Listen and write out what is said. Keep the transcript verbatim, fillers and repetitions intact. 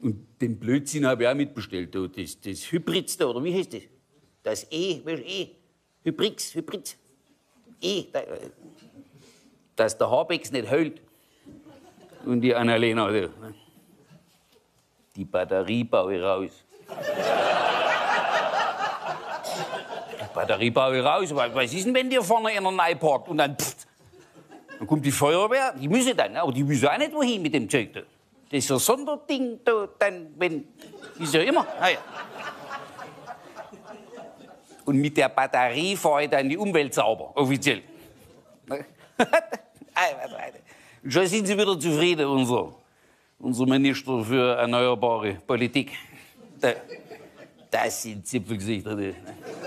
Und den Blödsinn habe ich auch mitbestellt. Da. Das, das Hybrids da, oder wie heißt das? Das E, weißt du, E. Hybrids, Hybrids. E. Da, dass der Habecks nicht heult. Und die Annalena, da. Die Batterie baue ich raus. Die Batterie baue ich raus. Was ist denn, wenn der vorne einer reinparkt und dann pfft, dann kommt die Feuerwehr, die müssen dann, aber die müssen auch nicht wohin mit dem Zeug da. Das ist ein Sonderding da, dann, wenn, ist ja immer. Ah, ja. Und mit der Batterie fahre ich dann die Umwelt sauber, offiziell. Schon sind Sie wieder zufrieden, unser, unser Minister für erneuerbare Politik. Das sind Zipfelgesichter.